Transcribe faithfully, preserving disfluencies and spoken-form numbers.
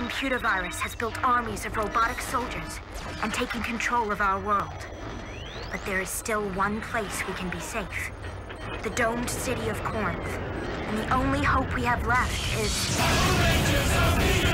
computer virus has built armies of robotic soldiers and taken control of our world. But there is still one place we can be safe. The domed city of Corinth. And the only hope we have left is...